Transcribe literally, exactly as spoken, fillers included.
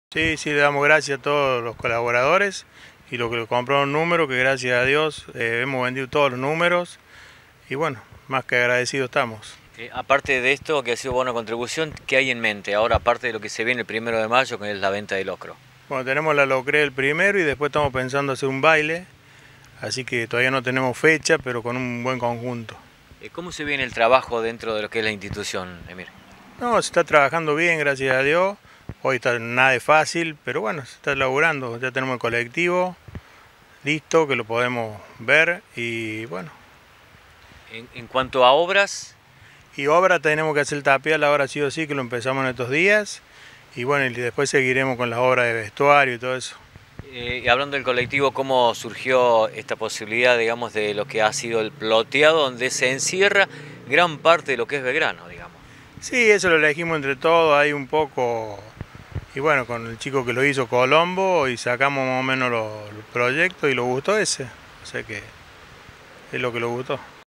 Sí, sí, le damos gracias a todos los colaboradores y los que compraron números, que gracias a Dios eh, hemos vendido todos los números y bueno, más que agradecidos estamos. Eh, aparte de esto, que ha sido buena contribución, ¿qué hay en mente ahora, aparte de lo que se viene el primero de mayo, que es la venta de locro? Bueno, tenemos la locrea el primero y después estamos pensando hacer un baile, así que todavía no tenemos fecha, pero con un buen conjunto. Eh, ¿Cómo se viene el trabajo dentro de lo que es la institución, Emir? No, se está trabajando bien, gracias a Dios. Hoy está nada de fácil, pero bueno, se está laburando. Ya tenemos el colectivo listo, que lo podemos ver y bueno. En, en cuanto a obras, Y obra tenemos que hacer el tapial ahora sí o sí, que lo empezamos en estos días. Y bueno, y después seguiremos con las obras de vestuario y todo eso. eh, hablando del colectivo, ¿cómo surgió esta posibilidad, digamos, de lo que ha sido el ploteado, donde se encierra gran parte de lo que es Belgrano, digamos? Sí, eso lo elegimos entre todos, hay un poco. Y bueno, con el chico que lo hizo Colombo y sacamos más o menos los, los proyectos y lo gustó ese. O sea que es lo que lo gustó.